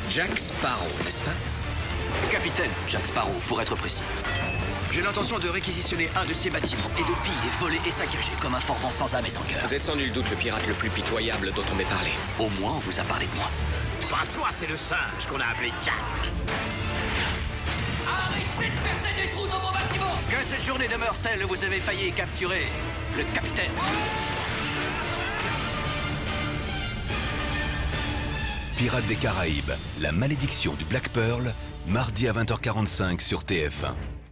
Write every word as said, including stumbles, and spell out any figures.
Jack Sparrow, n'est-ce pas? Capitaine Jack Sparrow, pour être précis. J'ai l'intention de réquisitionner un de ces bâtiments et de piller, voler et saccager comme un formant sans âme et sans cœur. Vous êtes sans nul doute le pirate le plus pitoyable dont on m'ait parlé. Au moins, on vous a parlé de moi. Enfin, toi, c'est le singe qu'on a appelé Jack. Arrêtez de percer des trous dans mon bâtiment! Que cette journée demeure celle où vous avez failli capturer le capitaine. Pirates des Caraïbes, la malédiction du Black Pearl, mardi à vingt heures quarante-cinq sur T F un.